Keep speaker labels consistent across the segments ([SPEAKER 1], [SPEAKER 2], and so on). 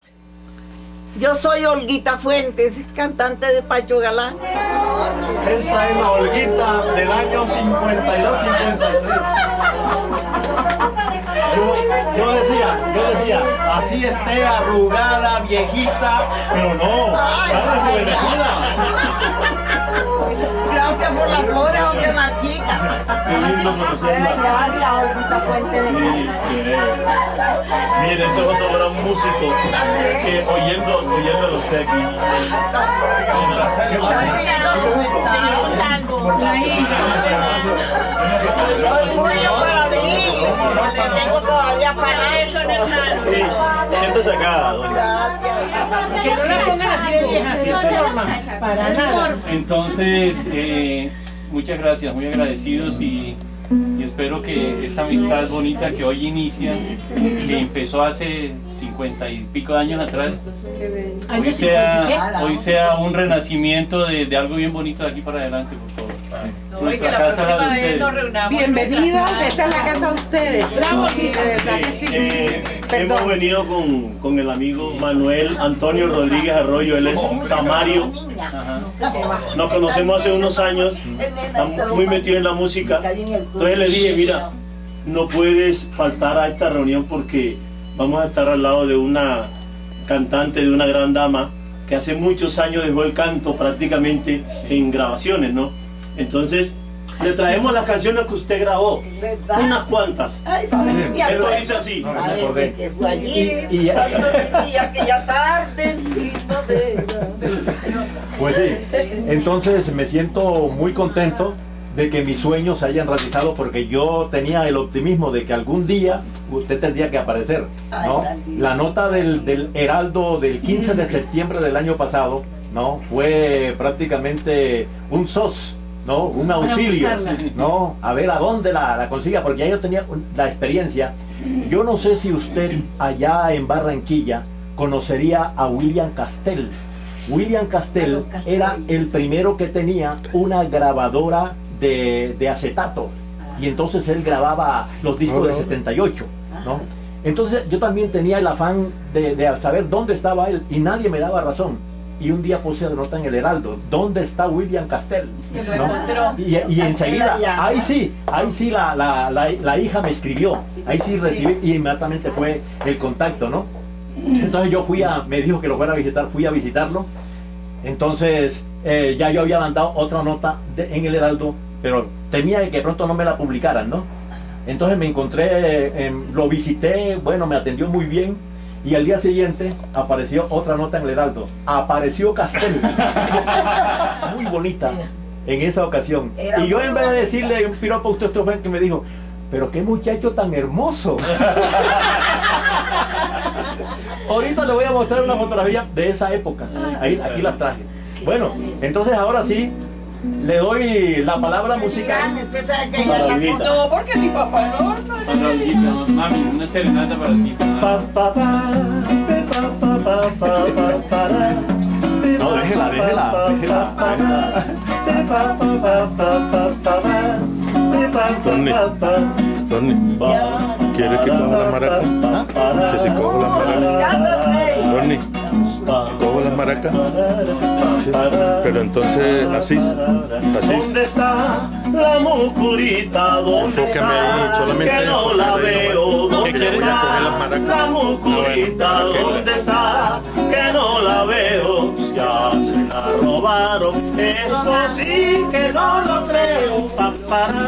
[SPEAKER 1] Yo soy Olguita Fuentes, cantante de Pacho Galán.
[SPEAKER 2] Esta es la Olguita del año 52-53. Yo decía, así esté arrugada, viejita, pero no, está rejuvenecida.
[SPEAKER 1] Gracias por las flores, aunque marchita.
[SPEAKER 2] Qué lindo conocerla.
[SPEAKER 1] La Olguita Fuentes de Galán.
[SPEAKER 2] Mire, ese es otro gran músico que oyéndolo usted aquí.
[SPEAKER 1] Orgullo para mí. Tengo todavía para eso.
[SPEAKER 2] Sí, siéntese acá, doña.
[SPEAKER 1] Gracias.
[SPEAKER 3] Que no la pongan así de vieja, ¿cierto, Norma? Para nada.
[SPEAKER 4] Entonces, muchas gracias, muy agradecidos y espero que esta amistad bonita que hoy inicia, que empezó hace 50 y pico de años atrás, hoy sea un renacimiento de algo bien bonito de aquí para adelante, por favor. Nuestra casa la de ustedes.
[SPEAKER 3] Bienvenidos, esta es la casa de ustedes. Bravo, de verdad que sí.
[SPEAKER 2] Hemos venido con el amigo Manuel Antonio Rodríguez Arroyo, él es samario. Nos conocemos hace unos años, estamos muy metidos en la música. Entonces le dije, mira, no puedes faltar a esta reunión porque vamos a estar al lado de una cantante, de una gran dama que hace muchos años dejó el canto prácticamente en grabaciones, ¿no? Entonces le traemos las canciones que usted grabó, unas cuantas. Esto dice así.
[SPEAKER 1] Parece que fue allí, aquella tarde en primavera.
[SPEAKER 5] Pues sí, entonces me siento muy contento de que mis sueños se hayan realizado porque yo tenía el optimismo de que algún día usted tendría que aparecer, ¿no? La nota del Heraldo del 15 de septiembre del año pasado, ¿no? Fue prácticamente un SOS, ¿no? Un auxilio, ¿no? A ver a dónde la consiga, porque ya yo tenía la experiencia. Yo no sé si usted allá en Barranquilla conocería a William Castel. William Castel era el primero que tenía una grabadora de acetato y entonces él grababa los discos de 78, ¿no? Entonces yo también tenía el afán de saber dónde estaba él y nadie me daba razón. Y un día puse la nota en el Heraldo, ¿dónde está William Castel? ¿No? Y enseguida, ahí sí la hija me escribió, ahí sí recibí y inmediatamente fue el contacto, ¿no? Entonces yo me dijo que lo fuera a visitar, fui a visitarlo. Entonces ya yo había mandado otra nota en el Heraldo, pero temía que pronto no me la publicaran, ¿no? Entonces me encontré, lo visité, bueno, me atendió muy bien. Y al día siguiente apareció otra nota en el Heraldo. Apareció Castel. Muy bonita en esa ocasión. Y yo en vez de decirle un piropo a usted, que me dijo, pero qué muchacho tan hermoso. Ahorita le voy a mostrar una fotografía de esa época. Aquí la traje. Bueno, entonces ahora sí, le doy la palabra musical para Olguita.
[SPEAKER 6] No, porque mi papá no.
[SPEAKER 4] Para Olguita, mami, una serenata para Olguita.
[SPEAKER 5] No, déjela.
[SPEAKER 7] Tony, ¿quiere que coja la maraca? Que si cojo la maraca. Tony, ¿cojo la maraca? Sí. Pero entonces, así.
[SPEAKER 2] ¿Dónde está la mucurita? ¿Dónde
[SPEAKER 7] Enfócame ahí,
[SPEAKER 2] está?
[SPEAKER 7] solamente
[SPEAKER 2] Que no la veo. ¿Dónde
[SPEAKER 7] ¿Qué quieres?
[SPEAKER 2] está
[SPEAKER 7] ¿Coger las maracas?
[SPEAKER 2] la mucurita? ¿Dónde está? Que no la veo. Ya se la robaron. Eso sí que no lo creo. Para.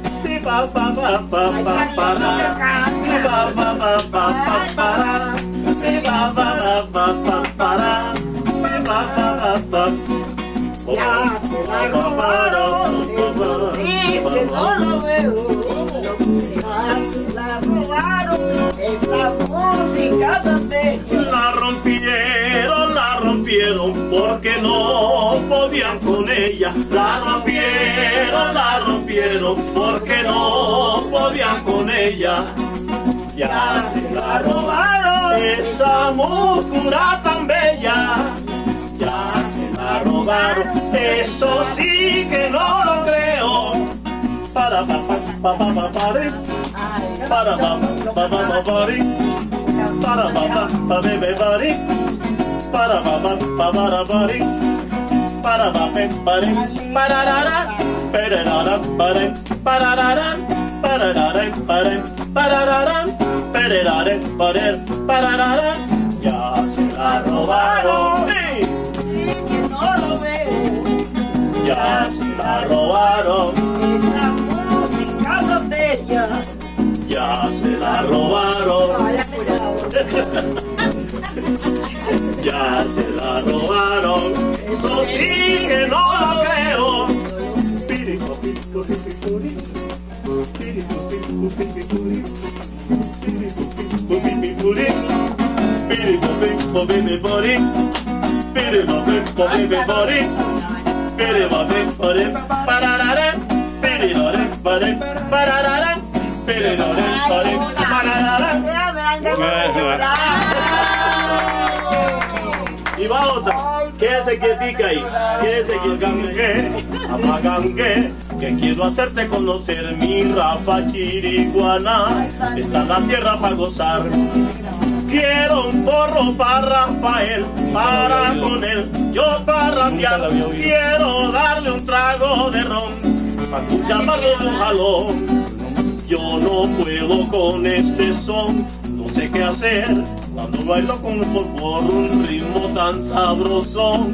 [SPEAKER 2] La rompieron porque no podían con ella. La rompieron porque no podían con ella. Ya se la robaron, esa mucura tan bella. Ya se la robaron, eso sí que no lo creo. Para para papá, pa bebe bari, para papá, pa para bari, para papá, bari, para rara, pererara, bari, para rara, para rara, bari, para rara, pererare, bari, para rara. Ya se la robaron,
[SPEAKER 1] que no lo veo.
[SPEAKER 2] ya se la robaron,
[SPEAKER 1] Esa música no bella.
[SPEAKER 2] ya se la robaron.
[SPEAKER 1] Vaya cuidado.
[SPEAKER 2] Ya se la robaron, eso sí que no lo creo. Pirico, pirico, pirico, y va otra. Quédese quietica ahí, quédese quietica. Apagangue, que quiero hacerte conocer mi Rafa Chiriguaná. Está en la tierra para gozar. Quiero un porro para Rafael, para con él, yo para rapear. Quiero darle un trago de ron, para llamarlo de un jalón. Yo no puedo con este son, no sé qué hacer cuando bailo con por un ritmo tan sabroso.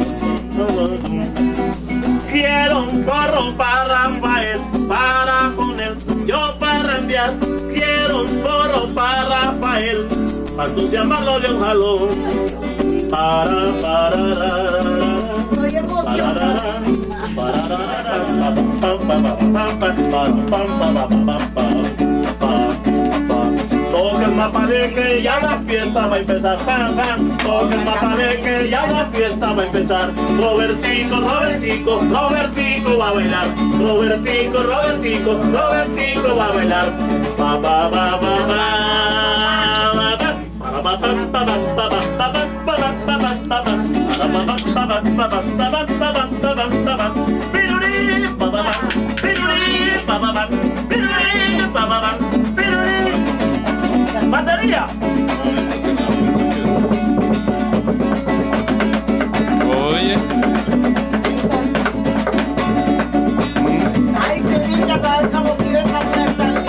[SPEAKER 2] Quiero un porro para Rafael, para poner, yo para enviar. Quiero un porro para Rafael, para entusiasmarlo de un jalón. Toca el mapale que ya la fiesta va a empezar. Toca el mapale que ya la fiesta va a empezar. Robertico, Robertico, Robertico va a bailar. Robertico, Robertico, Robertico va a bailar. Pa pa pa pa ¡batería!
[SPEAKER 4] Oye.
[SPEAKER 1] Ay, qué linda, tal como si esta mujer tan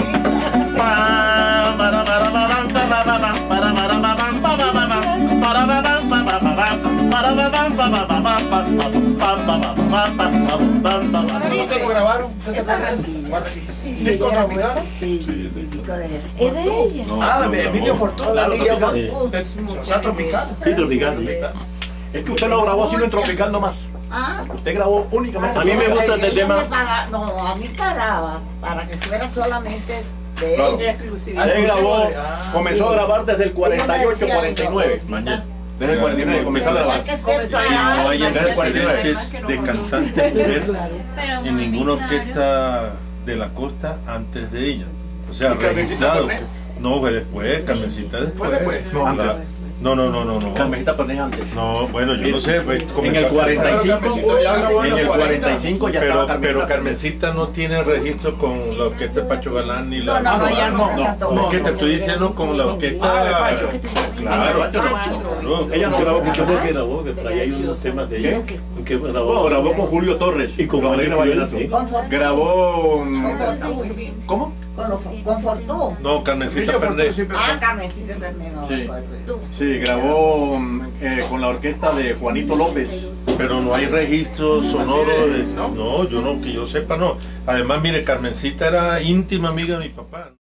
[SPEAKER 6] ¿Ustedes lo grabaron? ¿Ustedes se acuerdan? ¿Disco tropical?
[SPEAKER 1] Sí, es de ella.
[SPEAKER 6] Ah, de Emilio Fortuna. ¿Sea tropical?
[SPEAKER 5] Sí, tropical. Es que usted lo grabó sino en tropical nomás.
[SPEAKER 1] Ah.
[SPEAKER 5] Usted grabó únicamente.
[SPEAKER 2] A mí me gusta este tema.
[SPEAKER 1] No, a mí pagaba para que fuera solamente de
[SPEAKER 5] Claro.
[SPEAKER 1] ella.
[SPEAKER 5] Él grabó, comenzó a grabar desde el 48, 49. Desde el 49 comenzó a grabar.
[SPEAKER 7] No hay antecedentes de cantante mujer en ninguna orquesta de la costa antes de ella. O sea, registrado. No, fue después, Carmencita después.
[SPEAKER 5] No, antes.
[SPEAKER 7] No.
[SPEAKER 5] Carmencita Pérez antes.
[SPEAKER 7] No, bueno, yo no sé.
[SPEAKER 5] En el 45, en el 45 ya estaba Carmencita.
[SPEAKER 7] Pero Carmencita no tiene registro con la orquesta de Pacho Galán ni la.
[SPEAKER 1] No, ya no.
[SPEAKER 7] No, que te estoy diciendo con la orquesta. Claro.
[SPEAKER 5] Ella no grabó mucho
[SPEAKER 2] Creo que grabó, que por ahí hay unos temas de ella. Que
[SPEAKER 5] grabó con Julio Torres
[SPEAKER 2] y con
[SPEAKER 5] Rodrigo Vallenato.
[SPEAKER 7] Grabó.
[SPEAKER 5] ¿Cómo?
[SPEAKER 1] Con Fortú.
[SPEAKER 7] No, Carmencita Fernández.
[SPEAKER 1] Ah, Carmencita Fernández.
[SPEAKER 5] Sí. Sí, grabó con la orquesta de Juanito López.
[SPEAKER 7] Pero no hay registro sonoro de. No, yo no, que yo sepa, no. Además, mire, Carmencita era íntima amiga de mi papá.